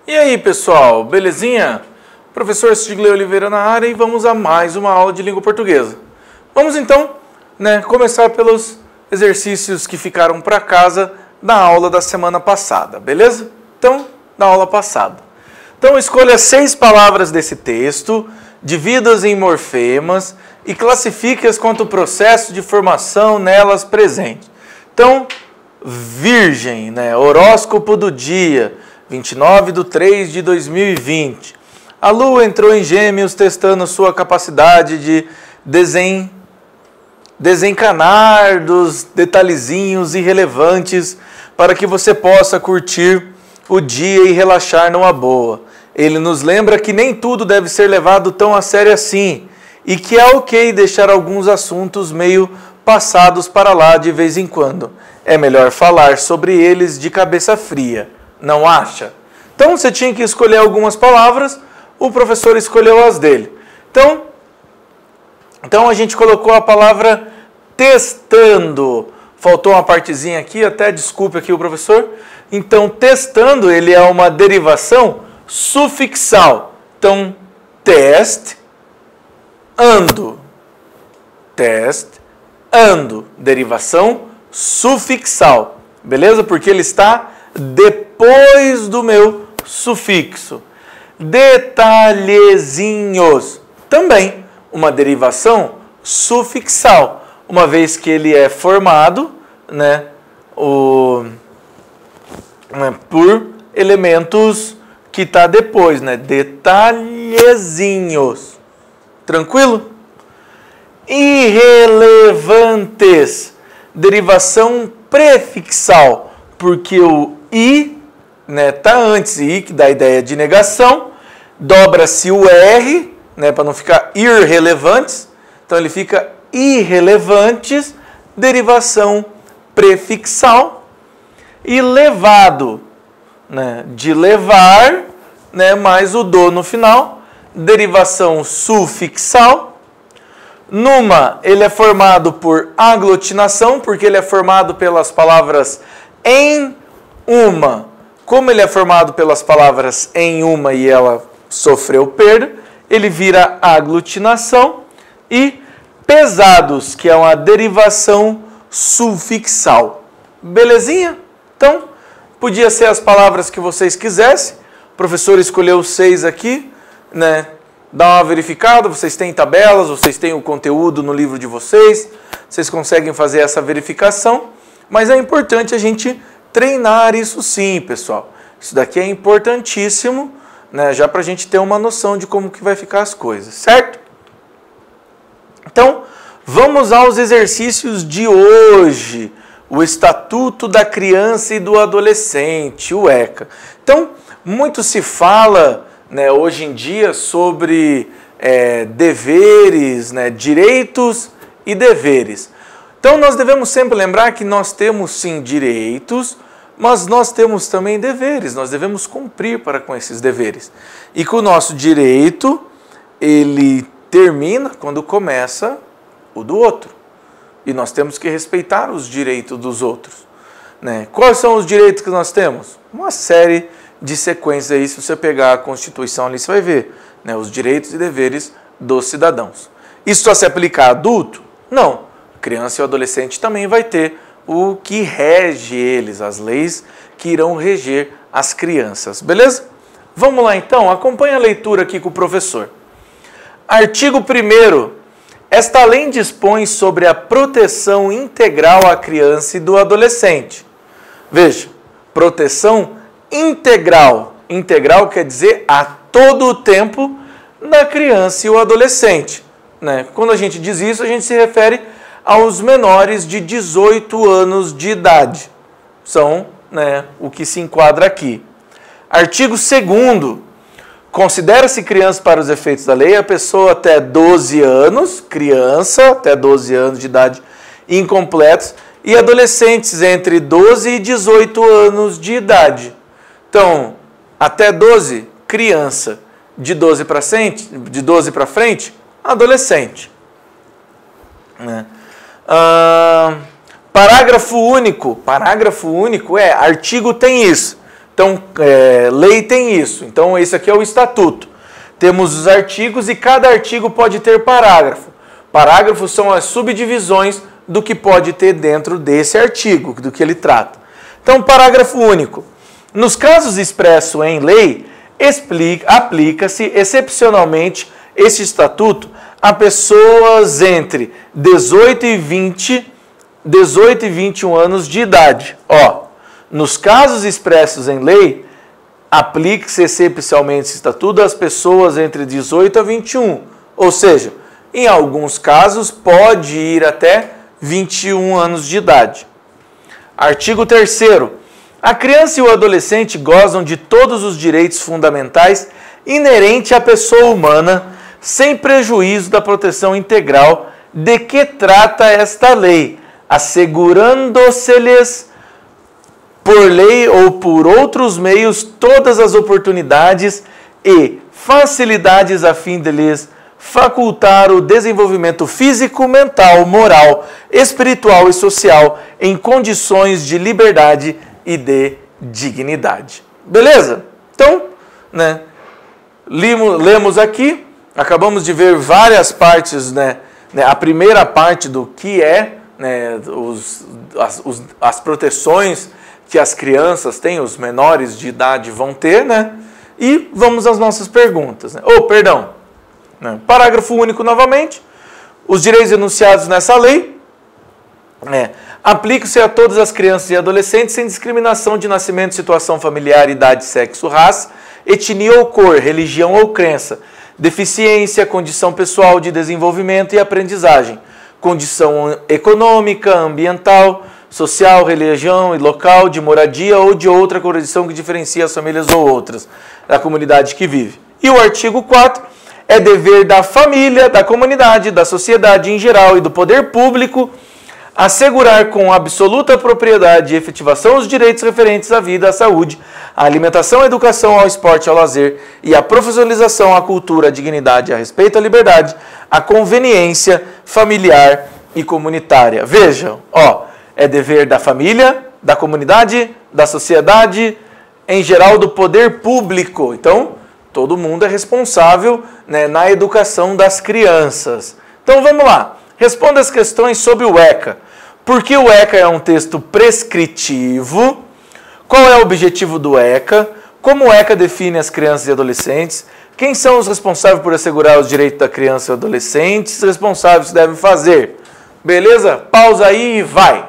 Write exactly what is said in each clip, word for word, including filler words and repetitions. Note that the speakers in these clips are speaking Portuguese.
E aí, pessoal, belezinha? Professor Sigley Oliveira na área e vamos a mais uma aula de língua portuguesa. Vamos então, né, começar pelos exercícios que ficaram para casa da aula da semana passada, beleza? Então, da aula passada. Então, escolha seis palavras desse texto, divida-as em morfemas e classifique-as quanto ao processo de formação nelas presente. Então, Virgem, né, horóscopo do dia, vinte e nove de três de dois mil e vinte. A Lua entrou em Gêmeos testando sua capacidade de desen... desencanar dos detalhezinhos irrelevantes para que você possa curtir o dia e relaxar numa boa. Ele nos lembra que nem tudo deve ser levado tão a sério assim e que é ok deixar alguns assuntos meio passados para lá de vez em quando. É melhor falar sobre eles de cabeça fria, não acha? Então você tinha que escolher algumas palavras, o professor escolheu as dele. Então, então a gente colocou a palavra testando. Faltou uma partezinha aqui, até desculpe aqui o professor. Então, testando, ele é uma derivação sufixal. Então, test, ando. Test, ando. Derivação sufixal. Beleza? Porque ele está depois do meu sufixo. Detalhezinhos. Também uma derivação sufixal. Uma vez que ele é formado, né, o, né, por elementos que está depois, né? Detalhezinhos. Tranquilo? Irrelevantes. Derivação prefixal, porque o i, né, tá antes, i que dá a ideia de negação, dobra-se o r, né, para não ficar irrelevantes, então ele fica irrelevantes, derivação prefixal, e levado, né, de levar, né, mais o do no final, derivação sufixal. Numa, ele é formado por aglutinação, porque ele é formado pelas palavras em uma. Como ele é formado pelas palavras em uma e ela sofreu perda, ele vira aglutinação. E pesados, que é uma derivação sufixal. Belezinha? Então, podia ser as palavras que vocês quisessem. O professor escolheu seis aqui, né? Dá uma verificada, vocês têm tabelas, vocês têm o conteúdo no livro de vocês, vocês conseguem fazer essa verificação, mas é importante a gente treinar isso sim, pessoal. Isso daqui é importantíssimo, né, já para a gente ter uma noção de como que vai ficar as coisas, certo? Então, vamos aos exercícios de hoje, o Estatuto da Criança e do Adolescente, o ECA. Então, muito se fala, né, hoje em dia sobre é, deveres, né, direitos e deveres. Então nós devemos sempre lembrar que nós temos sim direitos, mas nós temos também deveres, nós devemos cumprir para com esses deveres. E que o nosso direito, ele termina quando começa o do outro. E nós temos que respeitar os direitos dos outros, né? Quais são os direitos que nós temos? Uma série de sequências aí, se você pegar a Constituição ali, você vai ver, né, os direitos e deveres dos cidadãos. Isso só se aplica a adulto? Não. A criança e o adolescente também vai ter o que rege eles, as leis que irão reger as crianças. Beleza? Vamos lá então, acompanha a leitura aqui com o professor. Artigo primeiro. Esta lei dispõe sobre a proteção integral à criança e do adolescente. Veja, proteção integral. Integral quer dizer a todo o tempo da criança e o adolescente, né? Quando a gente diz isso, a gente se refere aos menores de dezoito anos de idade. São, né, o que se enquadra aqui. Artigo segundo. Considera-se criança para os efeitos da lei a pessoa até doze anos, criança até doze anos de idade incompletos, e adolescentes entre doze e dezoito anos de idade. Então, até doze, criança. De doze para frente, de doze para frente, adolescente. Né? Ah, parágrafo único. Parágrafo único é, artigo tem isso. Então, é, lei tem isso. Então, esse aqui é o estatuto. Temos os artigos e cada artigo pode ter parágrafo. Parágrafos são as subdivisões do que pode ter dentro desse artigo, do que ele trata. Então, parágrafo único. Nos casos expressos em lei, aplica-se excepcionalmente este estatuto a pessoas entre dezoito e vinte, dezoito e vinte e um anos de idade. Ó, nos casos expressos em lei, aplica-se excepcionalmente esse estatuto às pessoas entre dezoito a vinte e um. Ou seja, em alguns casos pode ir até vinte e um anos de idade. Artigo terceiro. A criança e o adolescente gozam de todos os direitos fundamentais inerentes à pessoa humana, sem prejuízo da proteção integral de que trata esta lei, assegurando-se-lhes por lei ou por outros meios todas as oportunidades e facilidades a fim de lhes facultar o desenvolvimento físico, mental, moral, espiritual e social em condições de liberdade e de dignidade. Beleza? Então, né, lemos aqui, acabamos de ver várias partes, né, né, a primeira parte do que é, né, os, as, os, as proteções que as crianças têm, os menores de idade vão ter, né, e vamos às nossas perguntas. Né? Oh, perdão, né, parágrafo único novamente, os direitos enunciados nessa lei, né, aplicam-se a todas as crianças e adolescentes sem discriminação de nascimento, situação familiar, idade, sexo, raça, etnia ou cor, religião ou crença, deficiência, condição pessoal de desenvolvimento e aprendizagem, condição econômica, ambiental, social, religião e local, de moradia ou de outra condição que diferencia as famílias ou outras da comunidade que vive. E o artigo quatro é dever da família, da comunidade, da sociedade em geral e do poder público assegurar com absoluta propriedade e efetivação os direitos referentes à vida, à saúde, à alimentação, à educação, ao esporte, ao lazer e à profissionalização, à cultura, à dignidade, a respeito à liberdade, à conveniência familiar e comunitária. Vejam, ó, é dever da família, da comunidade, da sociedade, em geral do poder público. Então, todo mundo é responsável, né, na educação das crianças. Então, vamos lá. Responda as questões sobre o ECA. Por que o ECA é um texto prescritivo? Qual é o objetivo do ECA? Como o ECA define as crianças e adolescentes? Quem são os responsáveis por assegurar os direitos da criança e adolescentes? Os responsáveis que devem fazer. Beleza? Pausa aí e vai.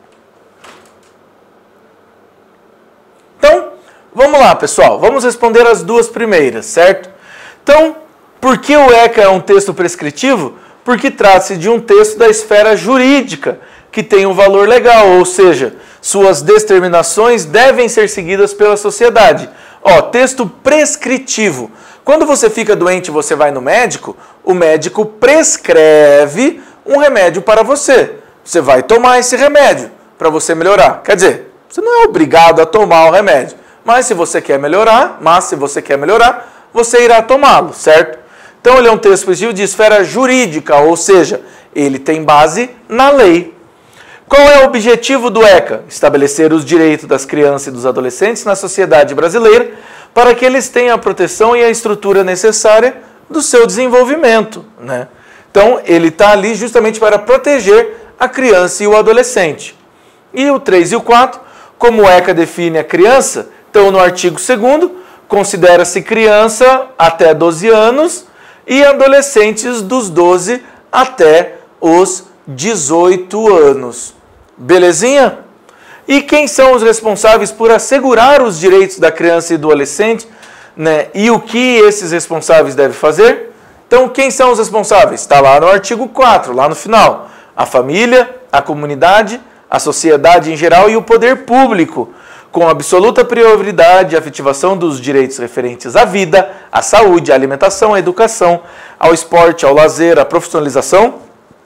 Então, vamos lá, pessoal. Vamos responder as duas primeiras, certo? Então, por que o ECA é um texto prescritivo? Porque trata-se de um texto da esfera jurídica, que tem um valor legal, ou seja, suas determinações devem ser seguidas pela sociedade. Ó, texto prescritivo. Quando você fica doente e você vai no médico, o médico prescreve um remédio para você. Você vai tomar esse remédio para você melhorar. Quer dizer, você não é obrigado a tomar o remédio, mas se você quer melhorar, mas se você quer melhorar, você irá tomá-lo, certo? Então, ele é um texto prescritivo de esfera jurídica, ou seja, ele tem base na lei. Qual é o objetivo do ECA? Estabelecer os direitos das crianças e dos adolescentes na sociedade brasileira para que eles tenham a proteção e a estrutura necessária do seu desenvolvimento, né? Então, ele está ali justamente para proteger a criança e o adolescente. E o três e o quatro, como o ECA define a criança, então, no artigo segundo, considera-se criança até doze anos, e adolescentes dos doze até os dezoito anos. Belezinha? E quem são os responsáveis por assegurar os direitos da criança e do adolescente, né? E o que esses responsáveis devem fazer? Então, quem são os responsáveis? Está lá no artigo quatro, lá no final. A família, a comunidade, a sociedade em geral e o poder público, com absoluta prioridade a efetivação dos direitos referentes à vida, à saúde, à alimentação, à educação, ao esporte, ao lazer, à profissionalização,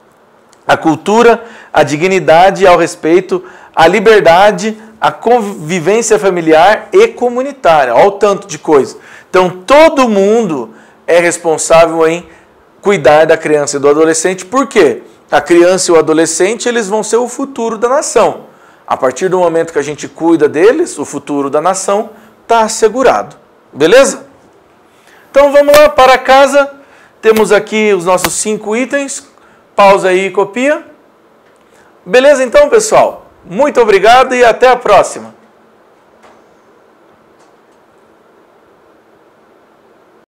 à cultura, à dignidade, ao respeito, à liberdade, à convivência familiar e comunitária. Olha o tanto de coisa. Então, todo mundo é responsável em cuidar da criança e do adolescente. Por quê? A criança e o adolescente, eles vão ser o futuro da nação. A partir do momento que a gente cuida deles, o futuro da nação está assegurado. Beleza? Então vamos lá para casa. Temos aqui os nossos cinco itens. Pausa aí e copia. Beleza então, pessoal? Muito obrigado e até a próxima.